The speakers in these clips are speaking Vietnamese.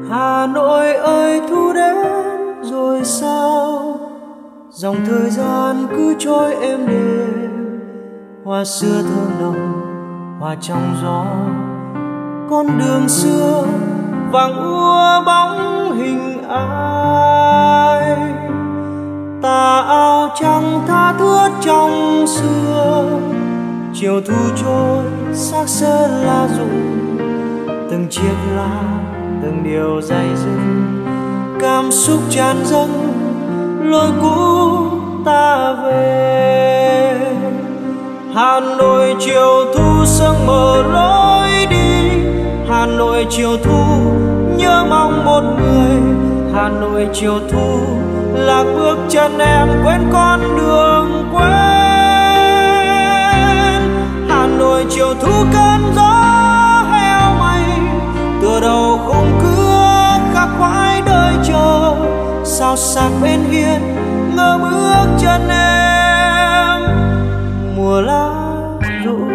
Hà Nội ơi thu đến rồi sao, dòng thời gian cứ trôi êm đềm. Hoa xưa thơm nồng, hoa trong gió, con đường xưa vàng úa bóng hình ai. Tà áo trắng tha thướt trong xưa, chiều thu trôi xác sơ lá rụng. Từng chiếc lá, từng điều dây dứt, cảm xúc tràn dâng lối cũ ta về. Hà Nội chiều thu sương mờ lối đi, Hà Nội chiều thu nhớ mong một người. Hà Nội chiều thu lạc bước chân em quên con đường quên. Hà Nội chiều thu cơn gió heo mây, tựa đầu khung cưa khắc khoải đời chờ. Sao sắc bên hiên ngỡ bước chân em mùa lá rụng.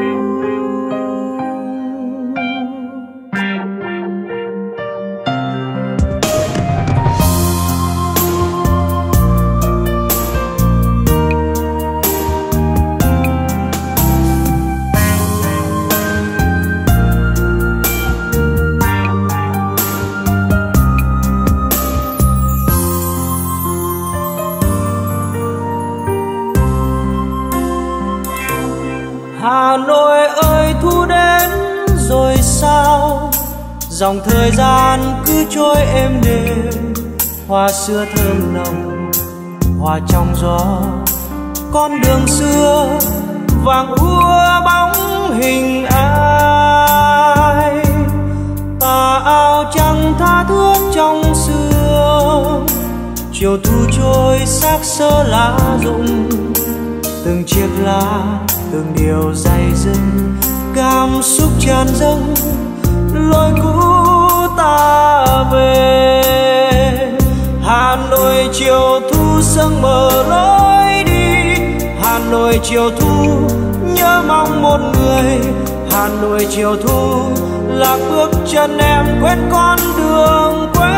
Hà Nội ơi thu đến rồi sao, dòng thời gian cứ trôi êm đềm. Hoa xưa thơm nồng, hoa trong gió, con đường xưa vàng úa bóng hình ai. Tà áo trắng tha thướt trong xưa, chiều thu trôi xác sơ lá rụng. Từng chiếc lá, từng điều dây dứt, cảm xúc tràn dâng lối cũ ta về. Hà Nội chiều thu sương mờ lối đi, Hà Nội chiều thu nhớ mong một người. Hà Nội chiều thu lạc bước chân em quên con đường quên.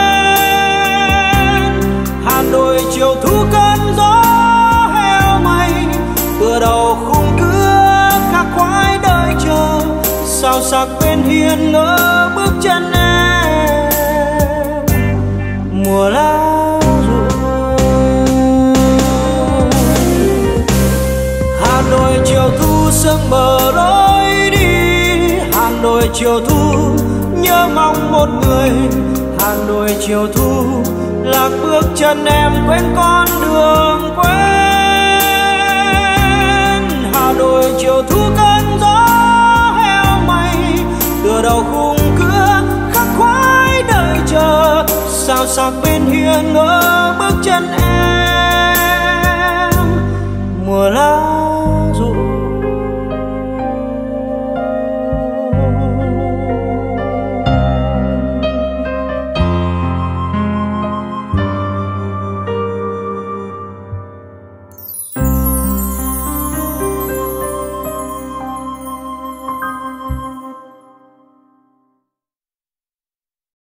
Hà Nội chiều thu cơn gió heo mây, tựa đầu khung cưa khắc khoải đời chờ. Sao sắc bên hiên ngỡ bước chân em mùa lá rụng. Hà Nội chiều thu sương mờ lối đi, Hà Nội chiều thu nhớ mong một người. Hà Nội chiều thu lạc bước chân em quên con đường quên. Hà Nội chiều thu cơn gió heo mây, tựa đầu khung cưa khắc khoải đời chờ. Sao sắc bên hiên ngỡ bước chân em